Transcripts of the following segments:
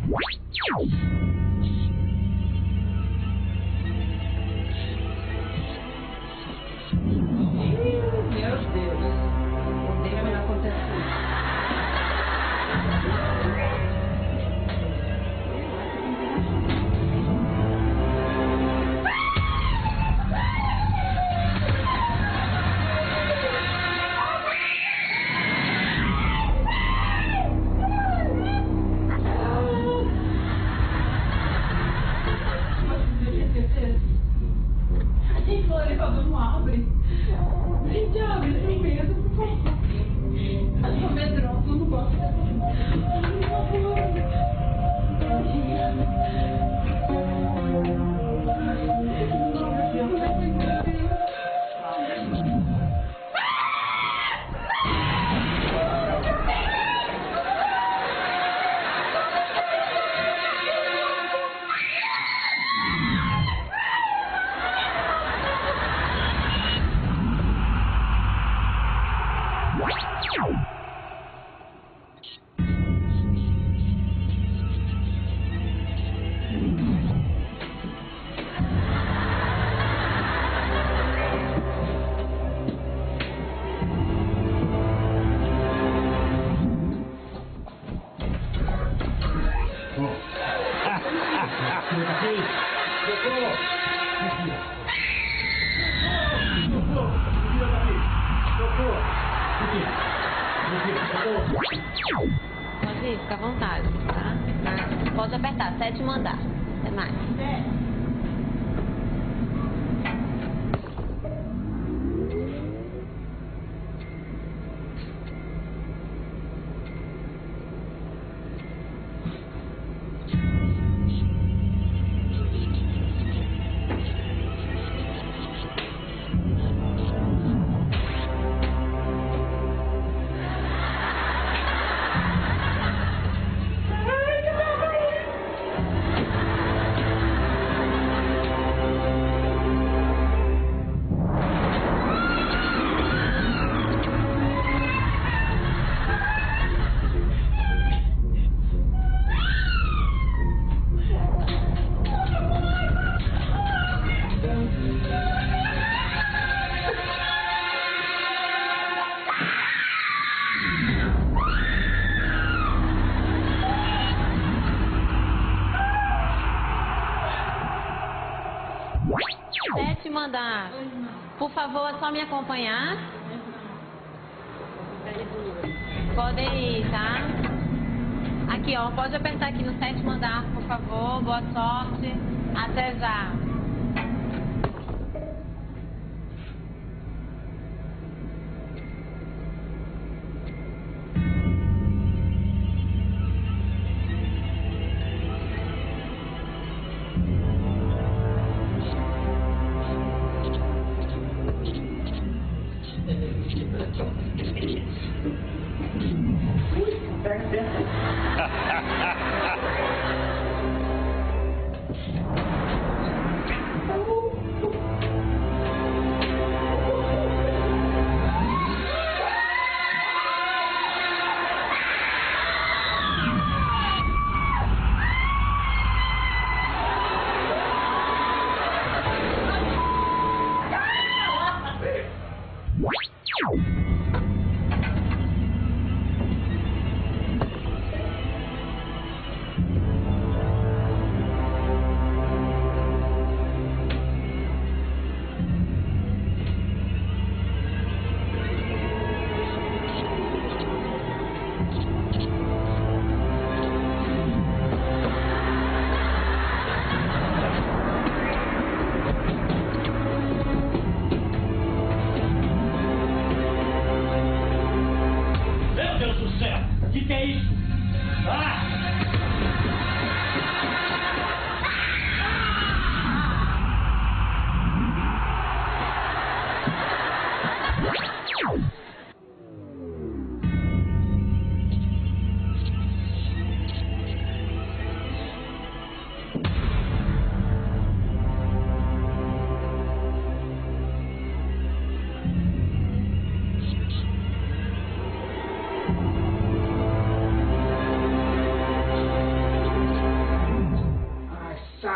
Meu Deus. Odeio quando acontece isso. Gente, o elevador não abre. Gente, abre, tem medo, por favor. Eu sou medrosa, eu não gosto dessa coisa. Por favor. Pode ir, fica à vontade, tá? Pode apertar, 7º andar. Até mais. Sétimo andar. Por favor, é só me acompanhar. Podem ir, tá? Aqui, ó. Pode apertar aqui no 7º andar, por favor. Boa sorte. Até já.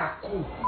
saco.